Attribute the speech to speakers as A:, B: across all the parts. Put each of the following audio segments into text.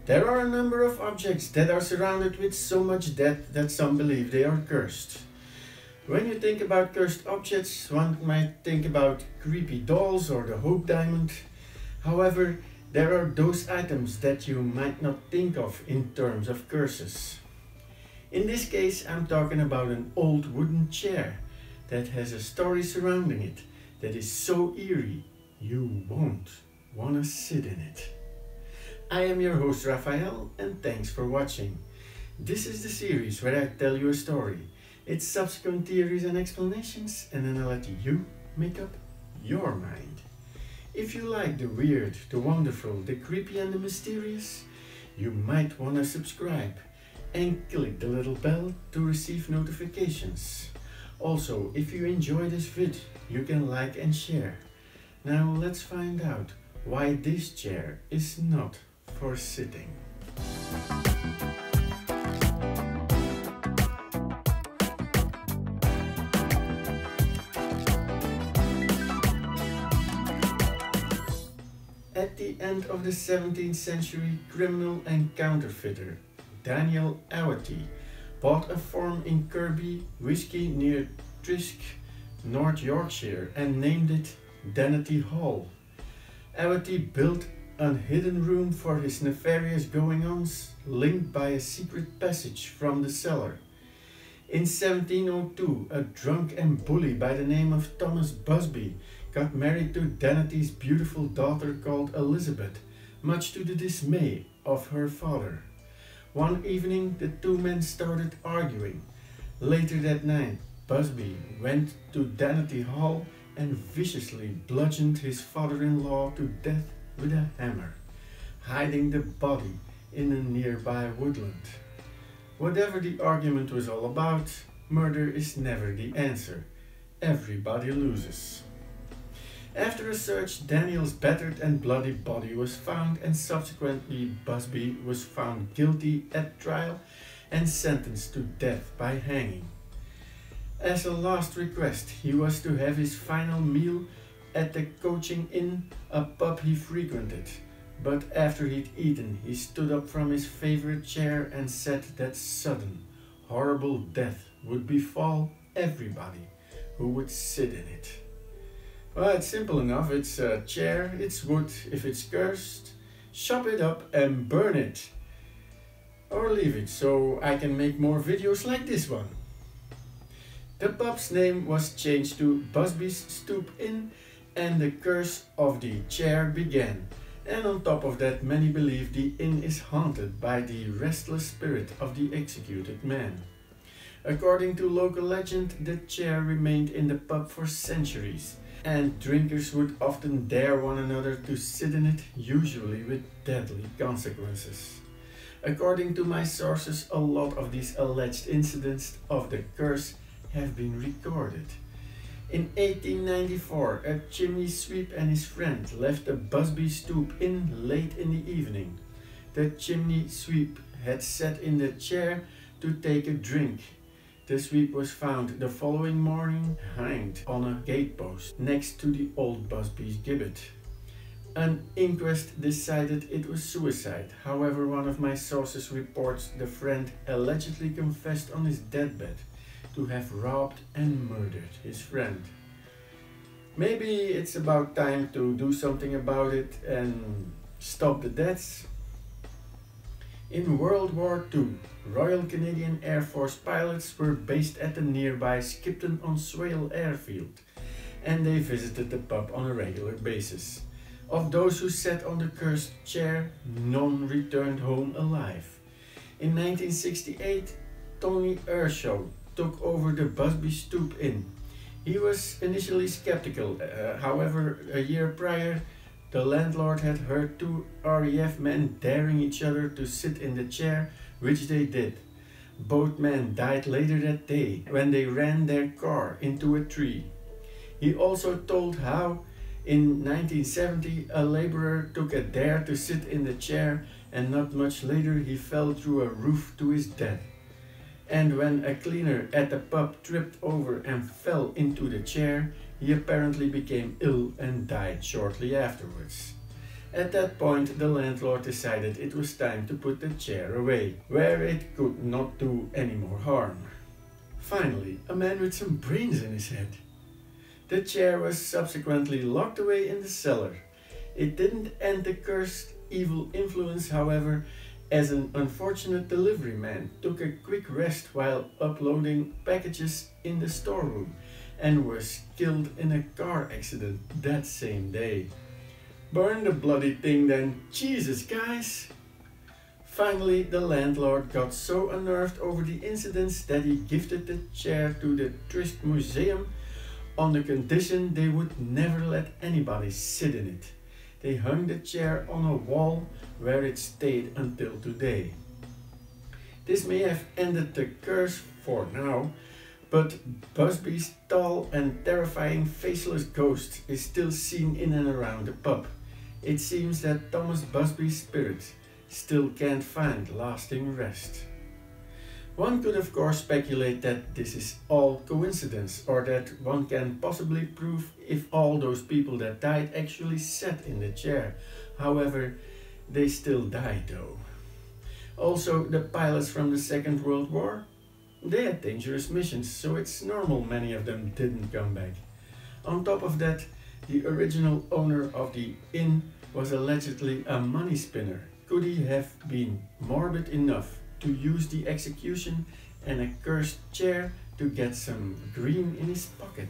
A: There are a number of objects that are surrounded with so much death that some believe they are cursed. When you think about cursed objects, one might think about creepy dolls or the Hope Diamond. However, there are those items that you might not think of in terms of curses. In this case, I'm talking about an old wooden chair that has a story surrounding it that is so eerie you won't want to sit in it. I am your host Raphael, and thanks for watching. This is the series where I tell you a story, its subsequent theories and explanations, and then I let you make up your mind. If you like the weird, the wonderful, the creepy and the mysterious, you might want to subscribe and click the little bell to receive notifications. Also, if you enjoy this vid, you can like and share. Now let's find out why this chair is not for sitting. At the end of the 17th century, criminal and counterfeiter Daniel Awati bought a farm in Kirby, Whiskey near Trisk, North Yorkshire, and named it Danety Hall. Awati built a hidden room for his nefarious goings-ons, linked by a secret passage from the cellar. In 1702, a drunk and bully by the name of Thomas Busby got married to Danety's beautiful daughter called Elizabeth, much to the dismay of her father. One evening, the two men started arguing. Later that night, Busby went to Danety Hall and viciously bludgeoned his father-in-law to death with a hammer, hiding the body in a nearby woodland. Whatever the argument was all about, murder is never the answer. Everybody loses. After a search, Daniel's battered and bloody body was found, and subsequently Busby was found guilty at trial and sentenced to death by hanging. As a last request, he was to have his final meal at the Coaching Inn, a pub he frequented. But after he'd eaten, he stood up from his favorite chair and said that sudden, horrible death would befall everybody who would sit in it. Well, it's simple enough. It's a chair, it's wood. If it's cursed, chop it up and burn it. Or leave it so I can make more videos like this one. The pub's name was changed to Busby's Stoop Inn, and the curse of the chair began. And on top of that, many believe the inn is haunted by the restless spirit of the executed man. According to local legend, the chair remained in the pub for centuries, and drinkers would often dare one another to sit in it, usually with deadly consequences. According to my sources, a lot of these alleged incidents of the curse have been recorded. In 1894, a chimney sweep and his friend left the Busby Stoop Inn late in the evening. The chimney sweep had sat in the chair to take a drink. The sweep was found the following morning hanged on a gatepost next to the old Busby's gibbet. An inquest decided it was suicide. However, one of my sources reports the friend allegedly confessed on his deathbed to have robbed and murdered his friend. Maybe it's about time to do something about it and stop the deaths. In World War II, Royal Canadian Air Force pilots were based at the nearby Skipton-on-Swale airfield, and they visited the pub on a regular basis. Of those who sat on the cursed chair, none returned home alive. In 1968, Tony Ershaw took over the Busby Stoop Inn. He was initially skeptical, however, a year prior, the landlord had heard two RAF men daring each other to sit in the chair, which they did. Both men died later that day when they ran their car into a tree. He also told how, in 1970, a laborer took a dare to sit in the chair, and not much later he fell through a roof to his death. And when a cleaner at the pub tripped over and fell into the chair, he apparently became ill and died shortly afterwards. At that point, the landlord decided it was time to put the chair away, where it could not do any more harm. Finally, a man with some brains in his head. The chair was subsequently locked away in the cellar. It didn't end the cursed evil influence, however, as an unfortunate delivery man took a quick rest while uploading packages in the storeroom and was killed in a car accident that same day. Burn the bloody thing then, Jesus guys! Finally, the landlord got so unnerved over the incidents that he gifted the chair to the Trisk Museum on the condition they would never let anybody sit in it. They hung the chair on a wall where it stayed until today. This may have ended the curse for now, but Busby's tall and terrifying faceless ghost is still seen in and around the pub. It seems that Thomas Busby's spirit still can't find lasting rest. One could of course speculate that this is all coincidence, or that one can possibly prove if all those people that died actually sat in the chair. However, they still died though. Also, the pilots from the Second World War? They had dangerous missions, so it's normal many of them didn't come back. On top of that, the original owner of the inn was allegedly a money spinner. Could he have been morbid enough to use the execution and a cursed chair to get some green in his pocket?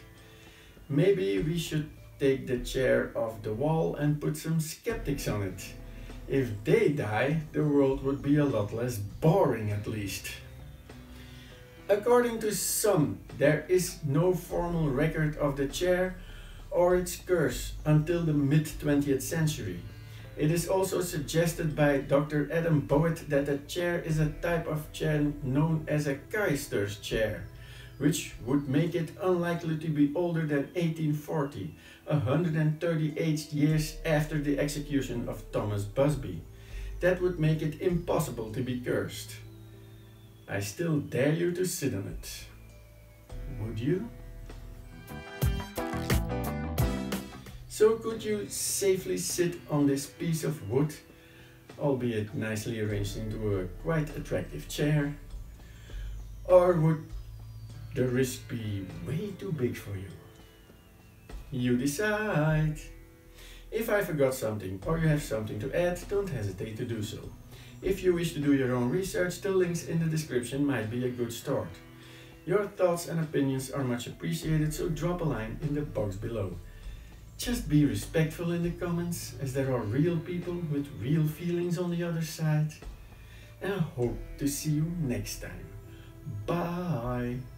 A: Maybe we should take the chair off the wall and put some skeptics on it. If they die, the world would be a lot less boring at least. According to some, there is no formal record of the chair or its curse until the mid-20th century. It is also suggested by Dr. Adam Bowitt that the chair is a type of chair known as a Keister's chair, which would make it unlikely to be older than 1840, 138 years after the execution of Thomas Busby. That would make it impossible to be cursed. I still dare you to sit on it. Would you? So could you safely sit on this piece of wood, albeit nicely arranged into a quite attractive chair? Or would the risk be way too big for you? You decide. If I forgot something or you have something to add, don't hesitate to do so. If you wish to do your own research, the links in the description might be a good start. Your thoughts and opinions are much appreciated, so drop a line in the box below. Just be respectful in the comments, as there are real people with real feelings on the other side. And I hope to see you next time. Bye!